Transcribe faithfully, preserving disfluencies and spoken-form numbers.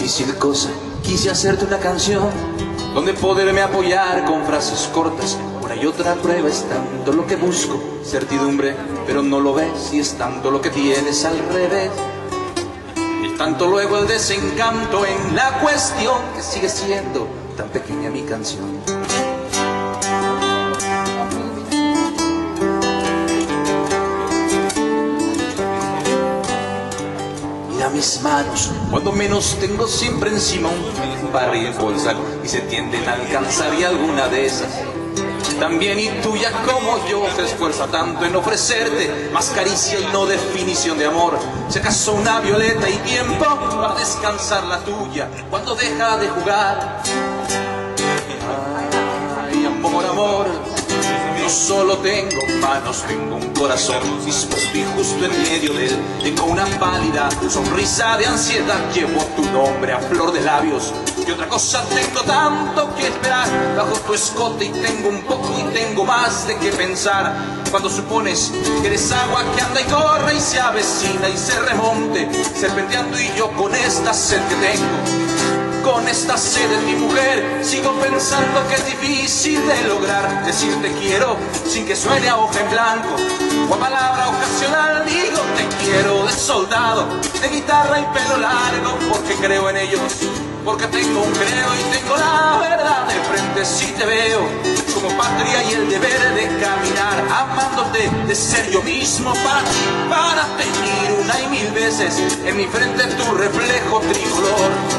difícil cosa, quise hacerte una canción donde poderme apoyar con frases cortas. Una y otra prueba es tanto lo que busco, certidumbre, pero no lo ves, y es tanto lo que tienes al revés. Y tanto luego el desencanto en la cuestión que sigue siendo tan pequeña mi canción. Mira mis manos, cuando menos tengo siempre encima un barril bolsal y se tienden a alcanzar, y alguna de esas también y tuya como yo se esfuerza tanto en ofrecerte más caricia y no definición de amor. Si acaso una violeta y tiempo para descansar la tuya cuando deja de jugar. Ay, amor, amor, no solo tengo manos, tengo un corazón dispuesto, y justo en medio de él tengo una pálida sonrisa de ansiedad. Llevo tu nombre a flor de labios y otra cosa tengo tanto que esperar bajo tu escote, y tengo un poco y tengo más de qué pensar cuando supones que eres agua que anda y corre y se avecina y se remonte serpenteando, y yo con esta sed que tengo, con esta sed en mi mujer, sigo pensando que es difícil de lograr decirte quiero sin que suene a hoja en blanco o a palabra ocasional. Digo te quiero de soldado, de guitarra y pelo largo, porque creo en ellos, porque tengo un creo y tengo la verdad de frente. Si te veo como patria y el deber de caminar amándote, de ser yo mismo para ti, para teñir una y mil veces en mi frente tu reflejo tricolor.